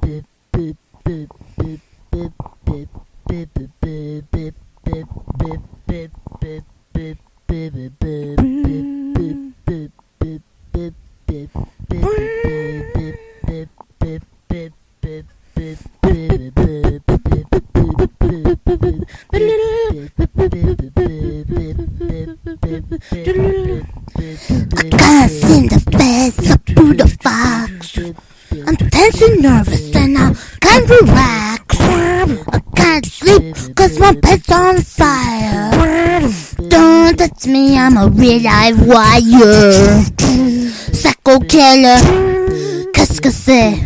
can't seem to face up to the fox. I'm tense and nervous and I can't relax. I can't sleep cause my bed's on fire. Don't touch me, I'm a real live wire. Psycho killer, qu'est-ce que c'est?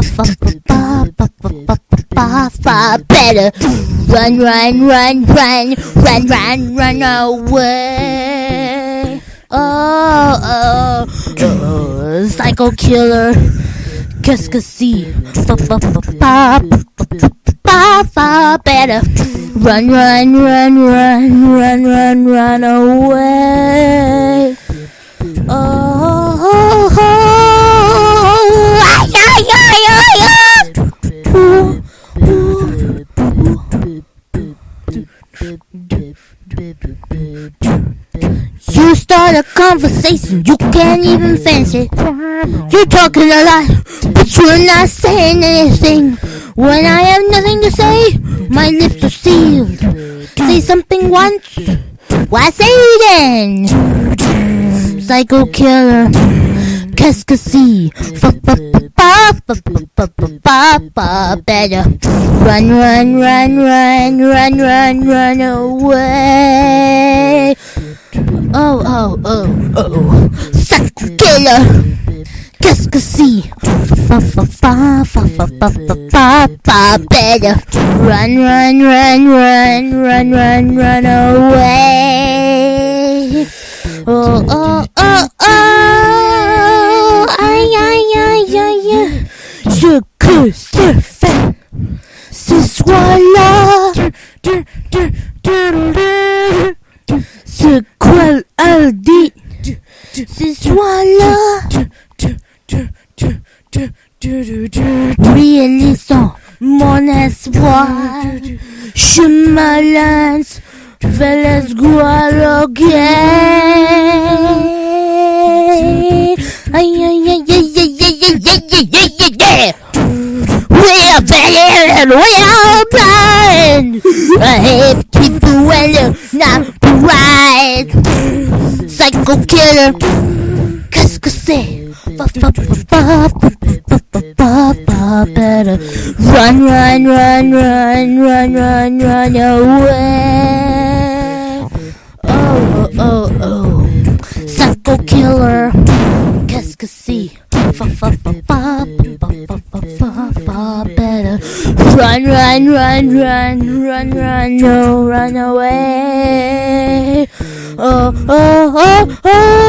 Better run, run, run, run, run, run, run away. Oh, psycho killer, qu'est-ce que c'est? Better run, run, run, run, run, run, run away. You start a conversation, you can't even finish it. You're talking a lot, but you're not saying anything. When I have nothing to say, my lips are sealed. Say something once, why say it then? Psycho killer, qu'est-ce que c'est? Better run, run, run, run, run, run, run away. Oh, psycho killer, qu'est-ce que c'est? Better run, run, run, run, run, run, run away. Oh, aïe, aïe, aïe, aïe. Ce que se fait ce soir-là, ce qu'elle dit ce soir-là. Réalisons mon espoir, je me lance vers l'espoir, ok. Aïe, aïe, aïe, aïe, aïe, aïe, aïe, aïe. We are bad and we are blind. I hate people when they're not right. Psycho killer, qu'est-ce que c'est? Better run, run, run, run, run, run, run away. Oh, psycho killer, qu'est-ce que c'est? Better run, run, run, run, run, run, no, run away. Oh.